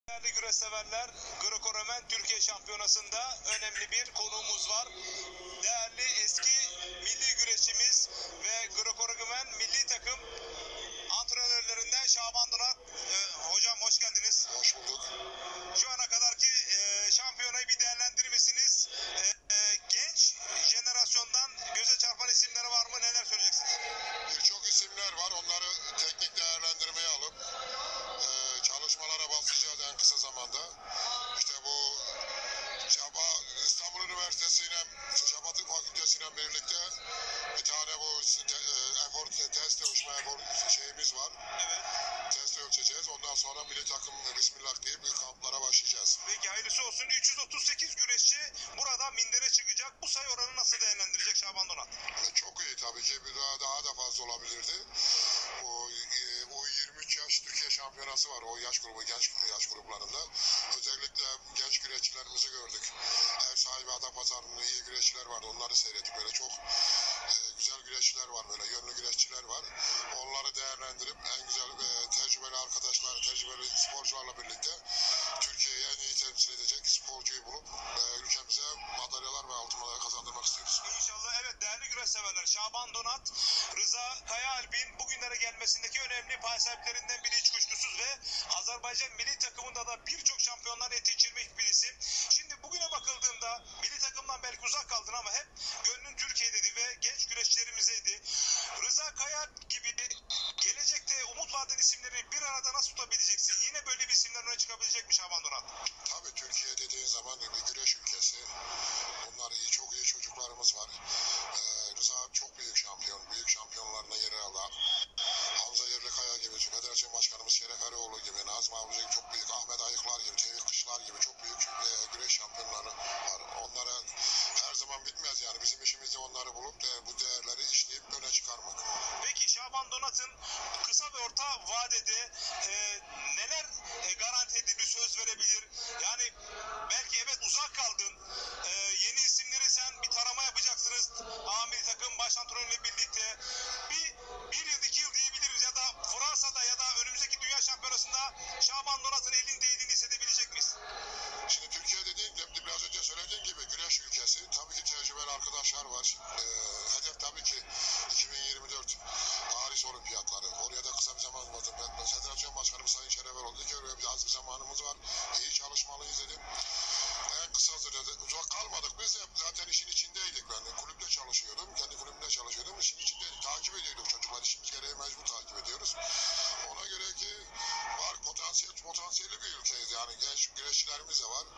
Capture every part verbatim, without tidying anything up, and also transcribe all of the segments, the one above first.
Değerli güreş severler, Greco-Romen Türkiye Şampiyonası'nda önemli bir konuğumuz var. Değerli eski milli güreşçimiz ve Greco-Romen milli takım antrenörlerinden Şaban Donat. Ee, hocam hoş geldiniz. Hoş bulduk. Şu ana kadarki e, şampiyonayı bir değerlendirir misiniz? E, e, genç jenerasyondan göze çarpan isimleri var mı? Neler söyleyeceksiniz? Birçok isimler var. Onları teknik değerlendirmeye alıp e, çalışmalara başlayacağız en kısa zamanda. İşte bu Çaba, İstanbul Üniversitesi'yle, Çaba Tıp Fakültesi'yle birlikte bir tane bu e, efor, test ölçme efor şeyimiz var. Evet. Test ölçeceğiz. Ondan sonra milli takım bismillah deyip kamplara başlayacağız. Peki hayırlısı olsun. üç yüz otuz sekiz güreşçi burada mindere çıkacak. Bu sayı oranı nasıl değerlendirecek Şaban Donat? E, çok iyi tabii ki. Bir daha, daha da fazla olabilirdi. O, e, o yirmi üç yaş Türkiye şampiyonası var. O yaş grubu, genç yaş gruplarında. Özellikle genç güreşçilerimizi gördük. Ev sahibi Adapazarı'nın iyi güreşçiler vardı. Onları seyrettik. Böyle çok e, güzel güreşçiler var. Böyle yönlü güreşçiler var. Onları değerlendirip en güzel e, tecrübeli arkadaşlar, tecrübeli sporcularla birlikte Türkiye'yi en iyi temsil edecek sporcuyu bulup e, ülkemize madalyalar ve altın madalya kazandırmak istiyoruz. İnşallah. Evet değerli güreş severler. Şaban Donat, Rıza Kayaalp'in bugünlere gelmesindeki önemli pay sahiplerinden biri, hiç kuşkusuz, ve Azerbaycan milli takımında da birçok şampiyonlar yetiştirmiş bir isim. Şimdi bugüne bakıldığında milli takımdan belki uzak kaldın ama hep gönlün Türkiye'deydi ve genç güreşçilerimizdeydi. Rıza Kayaalp gibi gelecekte umut vaden isimleri bir arada nasıl tutabileceksin? Yine böyle bir isimler öne çıkabilecek mi Şaban Donat? Tabii Türkiye dediğin zaman bir güreş ülkesi. Bunlar iyi, çok iyi çocuklarımız var. Ee, Rıza çok büyük şampiyon. Büyük şampiyonlarına yer alan. Hamza Yerlikaya gibi, Federasyon Başkanımız Şeref Eroğlu gibi, Nazım Avcı gibi çok büyük, Ahmet Ayıklar gibi, Tevfik Kışlar gibi çok büyük e, güreş şampiyonları var. Onlara her zaman bitmez yani. Bizim işimiz de onları bulup de, bu değerleri işleyip öne çıkarmak. Peki Şaban Donat'ın kısa ve orta vadede e, neler e, garanti edebilir, söz verebilir? Yani belki evet uzak kaldın. E, yeni isimleri sen bir tarama yapacaksınız. Amiri takım baş antrenörüyle birlikte. Bir, bir yıl, iki yıl diyebiliriz ya da Fransa'da ya da önümüzdeki Dünya Şampiyonası'nda Şaban Donat'ın elin değdiğini hissedebilecek miyiz? Şimdi Türkiye dediğin gibi, biraz önce söylediğin gibi güreş ülkesi. Tabii ki tecrübeli arkadaşlar var. Ee, hedef tabii ki iki bin yirmi dört Paris Olimpiyatları. Oraya da kısa bir zaman var. Ben Federasyon Başkanım Sayın Şeref Eroğlu dedi ki oraya bir az bir zamanımız var. İyi çalışmalıyız dedim. En kısa sürede uzak kalmadık. Biz de zaten işin içindeydik. Ben kulüpte çalışıyordum. Kendi kulübümde çalışıyordum. İşin içindeydik. Takip ediyorduk çocuklar. İşimiz gereği mecbur takip ediyoruz. Ona göre ki var, potansiyel, potansiyelli bir ülkeyiz. Yani genç güreşçilerimiz de var.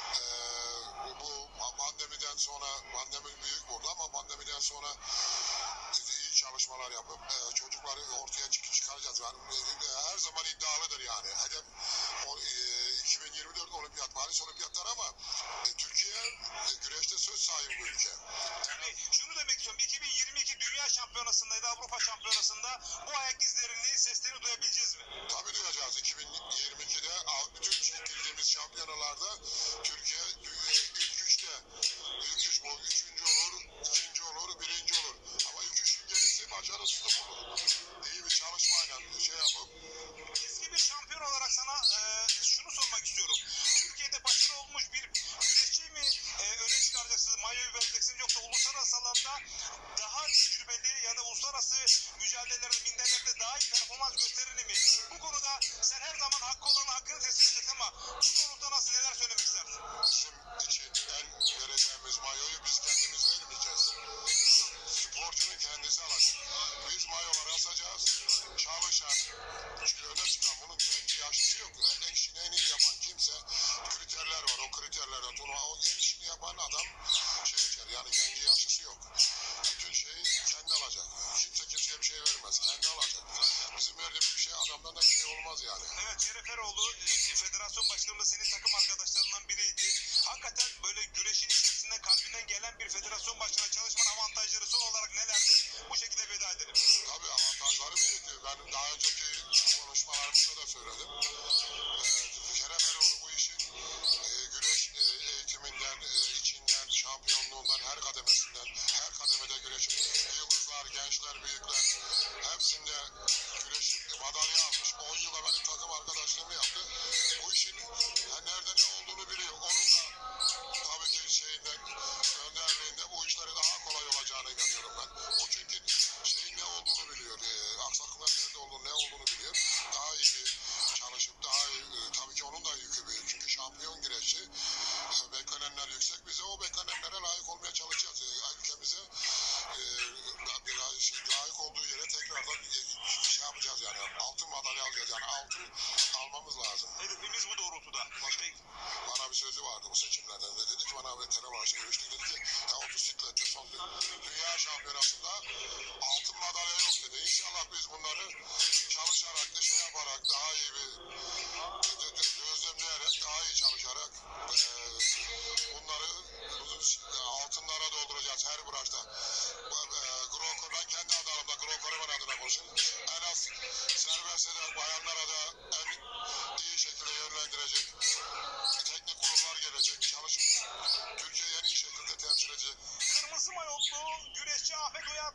Ee, bu pandemiden sonra, pandemi büyük vurdu ama pandemiden sonra iyi çalışmalar yapıp e, çocukları ortaya çık çıkaracağız. Yani e, her zaman iddialıdır yani. Hedef o, e, iki bin yirmi dört Olimpiyat, Paris Olimpiyatları ama e, Türkiye e, güreşte söz sahibi bir ülke. Yani şunu demek istiyorum. iki bin yirmi iki Dünya Şampiyonası'nda ya da Avrupa Şampiyonası'nda bu ayak izlerini, seslerini duyabileceğiz mi? Tabii duyacağız. iki bin yirmi ikide bütün çekildiğimiz şampiyonalarda Türkiye ilk üçte, ilk üç, bu üçüncü olur, ikinci olur, birinci olur. Ama ilk üçün gerisi başarısızlık olur. İyi bir çalışmayla şey yapıp. Eski bir şampiyon olarak sana e, şunu sormak istiyorum. Türkiye'de başarılı olmuş bir güreşçi mi e, öne çıkaracaksınız, mayoyu vereceksiniz, yoksa uluslararası alanda daha tecrübeli ya da uluslararası mücadelelerde, minderlerde daha iyi performans gösterini mi? Bu konuda sen her zaman hakkı olanın hakkını teslim edeceksin ama bu doğrultuda nasıl, neler söylemek istersin? Bizim için en vereceğimiz mayoyu biz kendimiz vermeyeceğiz. Sporcunun kendisi alacak. Biz mayoları asacağız. Çalışan, çünkü öne çıkan, bunun genci yaşlısı yok. En işini en iyi yapan kimse, kriterler var. O kriterlerden sonra o en işini yapan adam şey içer. Yani genci yaşlısı yok. Bütün şeyi kendi alacak. Kimse kimseye bir şey vermez. Kendi alacak. Bizim verdiğimiz bir şey adamdan da bir şey olmaz yani. Evet, Şeref Eroğlu e, federasyon başkanı, senin takım arkadaşlarından biriydi. Hakikaten böyle güreşin içerisinden, kalbinden gelen bir federasyon başkanı, çalışmanın avantajları son olarak nelerdir? Bu şekilde veda edelim. Tabii avantajları büyük. Ben daha önceki konuşmalarımızda da söyledim. Ee, Şeref Eroğlu bu işin e, güreş e, eğitiminden, e, içinden, şampiyonluğundan, her kademesinden, her kademede güreş, yıldızlar, gençler, büyükler hepsinde güreş madalya almış. on yılda benim takım arkadaşlığımı yaptı. Bu işin misiniz bu doğrultuda? Peki. Bana bir sözü vardı bu seçimlerden de dedi ki bana veteran maaşı görüştük dedi ki ya o bisiklette son dünya şampiyonasında altın madalya yok dedi. İnşallah biz bunları çalışarak da şey yaparak daha iyi bir gözlemleyerek daha iyi çalışarak e, bunları altınlara dolduracağız her branşta. E, ben kendi adamda Grokoreman adına konuşayım. En az serbestte de bayanlara da en iyi şekilde yönlendirecek teknik kurumlar gelecek. Çalışıp Türkiye'yi en iyi şekilde temsil edecek. Kırmızı mayotlu güreşçi Ahmet Oya